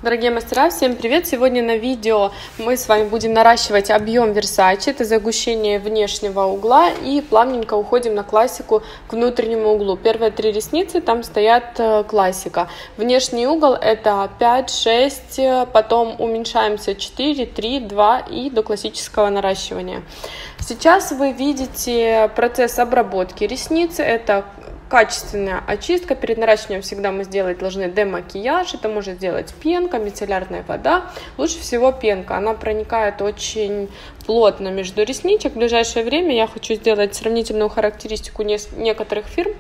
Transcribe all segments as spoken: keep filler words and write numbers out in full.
Дорогие мастера, всем привет! Сегодня на видео мы с вами будем наращивать объем Versace. Это загущение внешнего угла, и плавненько уходим на классику к внутреннему углу. Первые три ресницы, там стоят классика. Внешний угол это пять, шесть, потом уменьшаемся четыре, три, два и до классического наращивания. Сейчас вы видите процесс обработки ресниц. Это качественная очистка. Перед наращиванием всегда мы сделать должны демакияж. Это может сделать пенка, мицеллярная вода. Лучше всего пенка. Она проникает очень плотно между ресничек. В ближайшее время я хочу сделать сравнительную характеристику некоторых фирм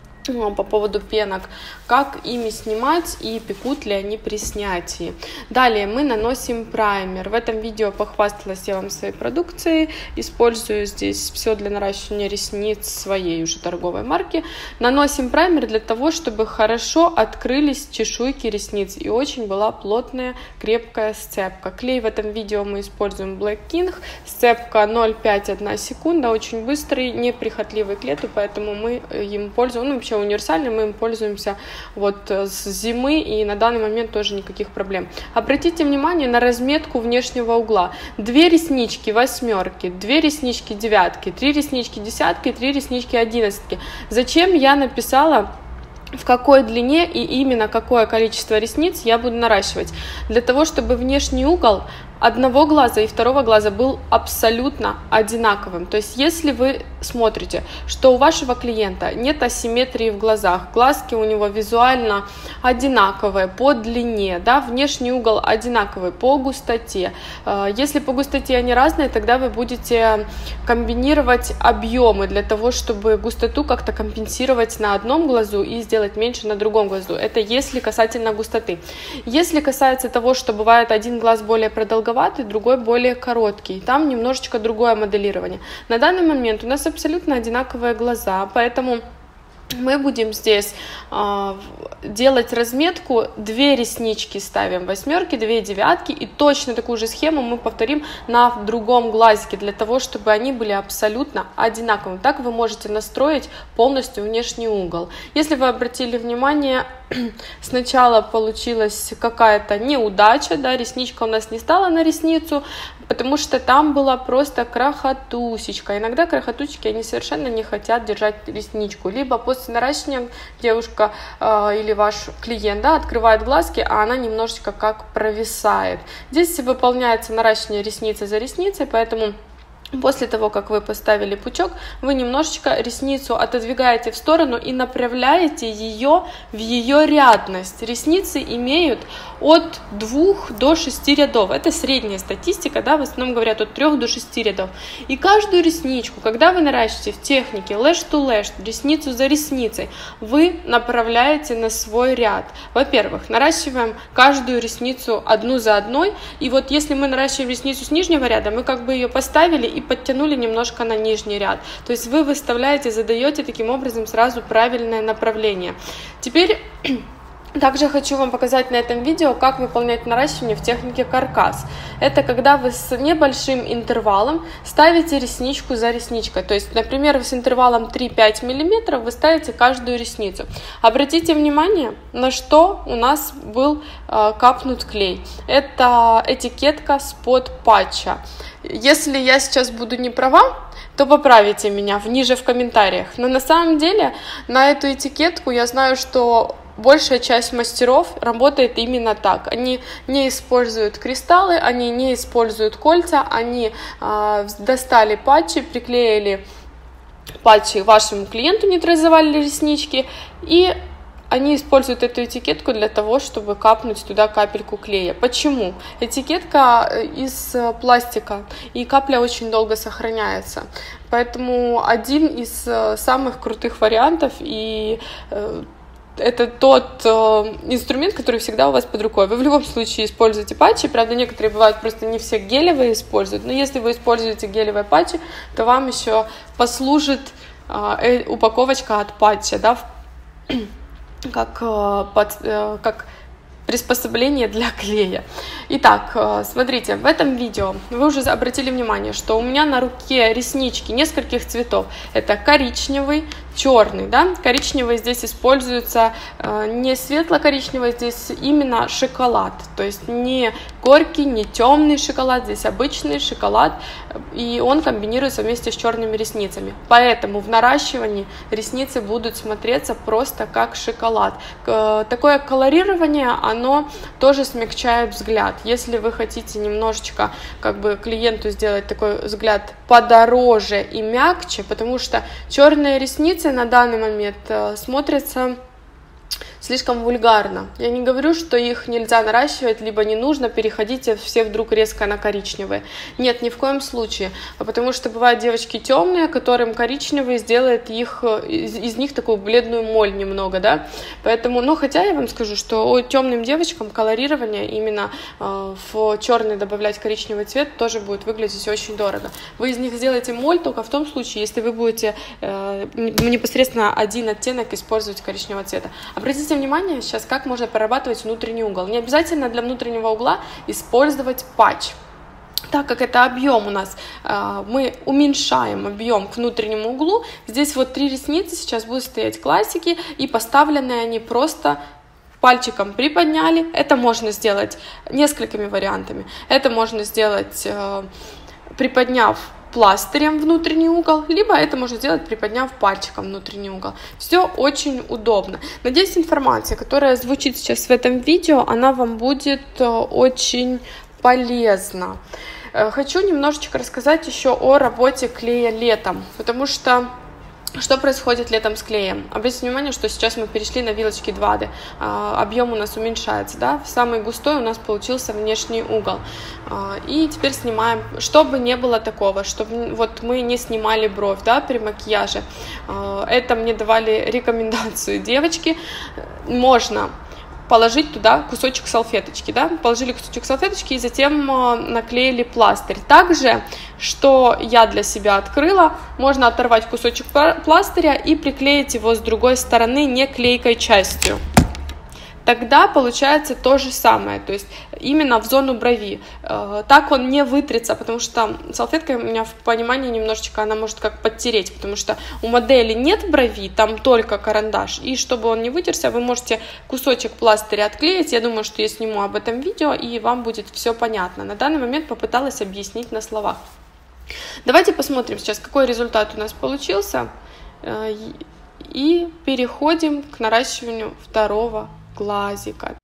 по поводу пенок, как ими снимать и пекут ли они при снятии. Далее мы наносим праймер. В этом видео похвасталась я вам своей продукцией. Использую здесь все для наращивания ресниц своей уже торговой марки. Наносим праймер для того, чтобы хорошо открылись чешуйки ресниц и очень была плотная крепкая сцепка. Клей в этом видео мы используем Black King. Сцепка ноль целых пять десятых одна секунда. Очень быстрый, неприхотливый к лету, поэтому мы им пользуемся. Ну, вообще универсальный, мы им пользуемся вот с зимы, и на данный момент тоже никаких проблем. Обратите внимание на разметку внешнего угла. Две реснички восьмерки, две реснички девятки, три реснички десятки, три реснички одиннадцатки. Зачем я написала, в какой длине и именно какое количество ресниц я буду наращивать? Для того, чтобы внешний угол одного глаза и второго глаза был абсолютно одинаковым. То есть если вы смотрите, что у вашего клиента нет асимметрии в глазах, глазки у него визуально одинаковые по длине, да, внешний угол одинаковый по густоте. Если по густоте они разные, тогда вы будете комбинировать объемы для того, чтобы густоту как-то компенсировать на одном глазу и сделать меньше на другом глазу. Это если касательно густоты. Если касается того, что бывает один глаз более продолговатый, другой более короткий. Там немножечко другое моделирование. На данный момент у нас абсолютно одинаковые глаза, поэтому мы будем здесь э, делать разметку, две реснички ставим восьмерки, две девятки, и точно такую же схему мы повторим на другом глазике, для того, чтобы они были абсолютно одинаковыми. Так вы можете настроить полностью внешний угол. Если вы обратили внимание, сначала получилась какая-то неудача, да, ресничка у нас не стала на ресницу, потому что там была просто крохотусечка. Иногда крохотусечки, они совершенно не хотят держать ресничку, либо после наращивания девушка э, или ваш клиент, да, открывает глазки, а она немножечко как провисает. Здесь выполняется наращивание ресницы за ресницей, поэтому после того, как вы поставили пучок, вы немножечко ресницу отодвигаете в сторону и направляете ее в ее рядность. Ресницы имеют от двух до шести рядов. Это средняя статистика, да, в основном говорят от трёх до шести рядов. И каждую ресничку, когда вы наращиваете в технике lash to lash, ресницу за ресницей, вы направляете на свой ряд. Во-первых, наращиваем каждую ресницу одну за одной. И вот если мы наращиваем ресницу с нижнего ряда, мы как бы ее поставили и подтянули немножко на нижний ряд. То есть вы выставляете, задаете таким образом сразу правильное направление. Теперь также хочу вам показать на этом видео, как выполнять наращивание в технике каркас. Это когда вы с небольшим интервалом ставите ресничку за ресничкой. То есть, например, с интервалом три-пять миллиметров вы ставите каждую ресницу. Обратите внимание, на что у нас был э, капнут клей. Это этикетка спот патча. Если я сейчас буду не права, то поправите меня ниже в комментариях. Но на самом деле на эту этикетку я знаю, что большая часть мастеров работает именно так. Они не используют кристаллы, они не используют кольца, они э, достали патчи, приклеили патчи вашему клиенту, нейтрализовали реснички, и они используют эту этикетку для того, чтобы капнуть туда капельку клея. Почему? Этикетка из пластика, и капля очень долго сохраняется. Поэтому один из самых крутых вариантов, и это тот э, инструмент, который всегда у вас под рукой. Вы в любом случае используете патчи, правда, некоторые бывают, просто не все гелевые используют, но если вы используете гелевые патчи, то вам еще послужит э, упаковочка от патча, да, как, э, под, э, как приспособление для клея. Итак, смотрите, в этом видео вы уже обратили внимание, что у меня на руке реснички нескольких цветов. Это коричневый, черный, да, коричневый здесь используется э, не светло-коричневый, здесь именно шоколад, то есть не горький, не темный шоколад, здесь обычный шоколад, и он комбинируется вместе с черными ресницами, поэтому в наращивании ресницы будут смотреться просто как шоколад. Э, такое колорирование, оно тоже смягчает взгляд. Если вы хотите немножечко как бы клиенту сделать такой взгляд подороже и мягче, потому что черные ресницы на данный момент смотрятся слишком вульгарно. Я не говорю, что их нельзя наращивать, либо не нужно, переходите все вдруг резко на коричневые. Нет, ни в коем случае, потому что бывают девочки темные, которым коричневый сделает их, из, из них такую бледную моль немного, да, поэтому, ну, хотя я вам скажу, что темным девочкам колорирование именно э, в черный добавлять коричневый цвет тоже будет выглядеть очень дорого. Вы из них сделаете моль только в том случае, если вы будете э, непосредственно один оттенок использовать коричневого цвета. Обратите внимание сейчас, как можно прорабатывать внутренний угол. Не обязательно для внутреннего угла использовать патч. Так как это объем у нас, мы уменьшаем объем к внутреннему углу. Здесь вот три ресницы сейчас будут стоять классики, и поставлены они просто пальчиком приподняли. Это можно сделать несколькими вариантами. Это можно сделать, приподняв пластырем внутренний угол, либо это можно сделать, приподняв пальчиком внутренний угол. Все очень удобно. Надеюсь, информация, которая звучит сейчас в этом видео, она вам будет очень полезна. Хочу немножечко рассказать еще о работе клея летом, потому что что происходит летом с клеем? Обратите внимание, что сейчас мы перешли на вилочки два дэ, объем у нас уменьшается, да? Самый густой у нас получился внешний угол. И теперь снимаем, чтобы не было такого, чтобы вот мы не снимали бровь, да, при макияже. Это мне давали рекомендацию девочки. Можно положить туда кусочек салфеточки, да, положили кусочек салфеточки и затем наклеили пластырь. Также, что я для себя открыла, можно оторвать кусочек пластыря и приклеить его с другой стороны не клейкой частью. Тогда получается то же самое, то есть именно в зону брови. Так он не вытрется, потому что салфетка у меня в понимании немножечко, она может как подтереть, потому что у модели нет брови, там только карандаш, и чтобы он не вытерся, вы можете кусочек пластыря отклеить. Я думаю, что я сниму об этом видео, и вам будет все понятно. На данный момент попыталась объяснить на словах. Давайте посмотрим сейчас, какой результат у нас получился, и переходим к наращиванию второго глазика.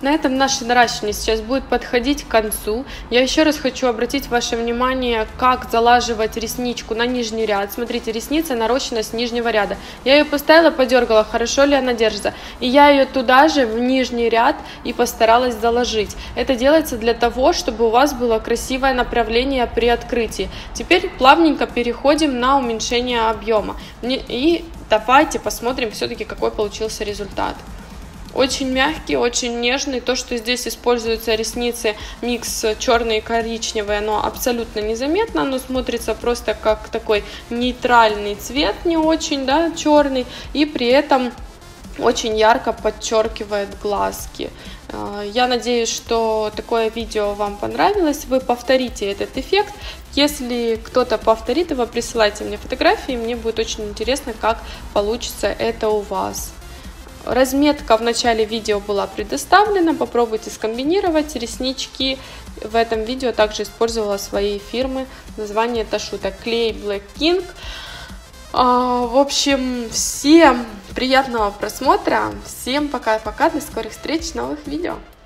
На этом наше наращивание сейчас будет подходить к концу. Я еще раз хочу обратить ваше внимание, как залаживать ресничку на нижний ряд. Смотрите, ресница нарощена с нижнего ряда. Я ее поставила, подергала, хорошо ли она держится. И я ее туда же, в нижний ряд, и постаралась заложить. Это делается для того, чтобы у вас было красивое направление при открытии. Теперь плавненько переходим на уменьшение объема. И давайте посмотрим все-таки, какой получился результат. Очень мягкий, очень нежный. То, что здесь используются ресницы, микс черный и коричневый, оно абсолютно незаметно. Оно смотрится просто как такой нейтральный цвет, не очень, да, черный. И при этом очень ярко подчеркивает глазки. Я надеюсь, что такое видео вам понравилось. Вы повторите этот эффект. Если кто-то повторит его, присылайте мне фотографии. Мне будет очень интересно, как получится это у вас. Разметка в начале видео была предоставлена, попробуйте скомбинировать. Реснички в этом видео также использовала своей фирмы, название Tashuta Clay Black King. В общем, всем приятного просмотра, всем пока-пока, до скорых встреч в новых видео.